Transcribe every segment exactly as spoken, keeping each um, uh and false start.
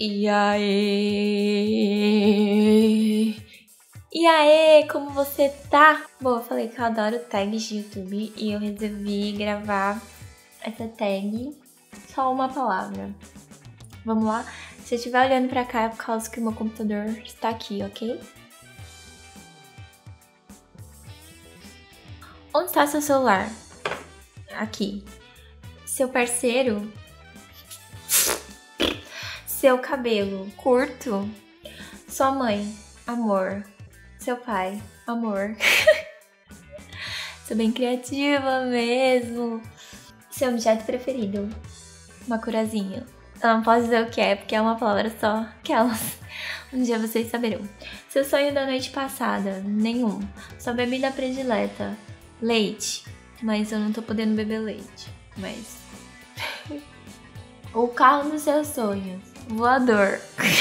E aí? E aí, como você tá? Bom, eu falei que eu adoro tags de YouTube e eu resolvi gravar essa tag só uma palavra. Vamos lá? Se você estiver olhando pra cá é por causa que o meu computador está aqui, ok? Onde está seu celular? Aqui. Seu parceiro? Seu cabelo curto? Sua mãe? Amor. Seu pai? Amor. Sou bem criativa mesmo. Seu objeto preferido? Uma curazinha. Eu não posso dizer o que é, porque é uma palavra só. Aquelas. Um dia vocês saberão. Seu sonho da noite passada? Nenhum. Sua bebida predileta? Leite. Mas eu não tô podendo beber leite. Mas... O carro dos seus sonhos? Voador.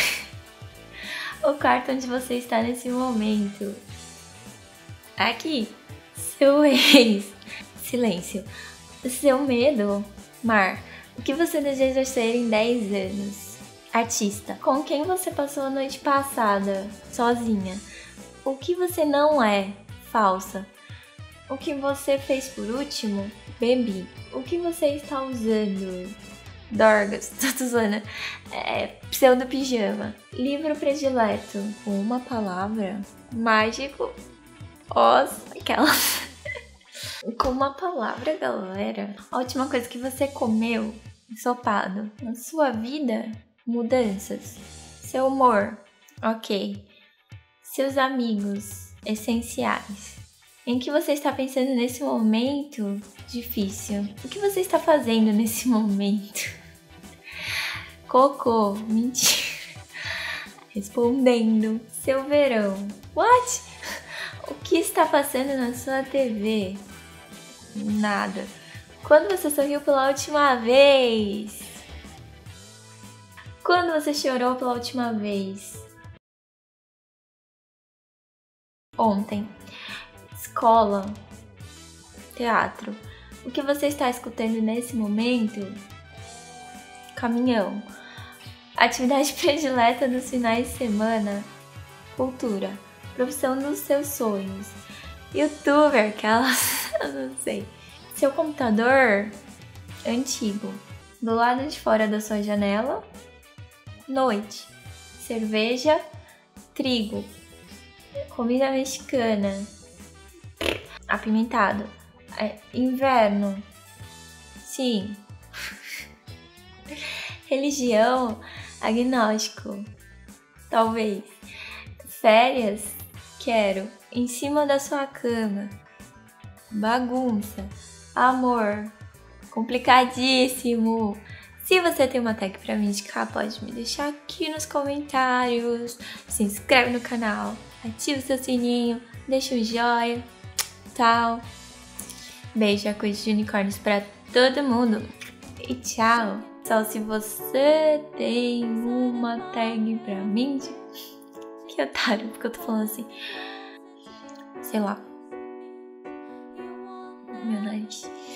O quarto onde você está nesse momento? Aqui. Seu ex? Silêncio. Seu medo? Mar. O que você deseja ser em dez anos? Artista. Com quem você passou a noite passada? Sozinha. O que você não é? Falsa. O que você fez por último? Bebi. O que você está usando? Dorgas. Tô usando. É, pseudo pijama. Livro predileto. Com uma palavra? Mágico. Os. Aquelas. Com uma palavra, galera. A última coisa que você comeu? Ensopado. Na sua vida? Mudanças. Seu humor? Ok. Seus amigos? Essenciais. Em que você está pensando nesse momento? Difícil. O que você está fazendo nesse momento? Cocô. Mentira. Respondendo. Seu verão. What? O que está passando na sua T V? Nada. Quando você sorriu pela última vez? Quando você chorou pela última vez? Ontem. Escola. Teatro. O que você está escutando nesse momento? Caminhão. Atividade predileta nos finais de semana? Cultura. Profissão dos seus sonhos? Youtuber, aquelas... eu não sei. Seu computador? Antigo. Do lado de fora da sua janela? Noite. Cerveja? Trigo. Comida mexicana? Apimentado. É, inverno? Sim. Religião? Agnóstico. Talvez. Férias? Quero. Em cima da sua cama. Bagunça. Amor. Complicadíssimo. Se você tem uma tag pra me indicar, pode me deixar aqui nos comentários. Se inscreve no canal. Ativa o seu sininho. Deixa um joinha. Tal. Beijo, arco-íris de unicórnios pra todo mundo. E tchau. Só se você tem uma tag pra mim. Que otário, porque eu tô falando assim. Sei lá. Meu nariz.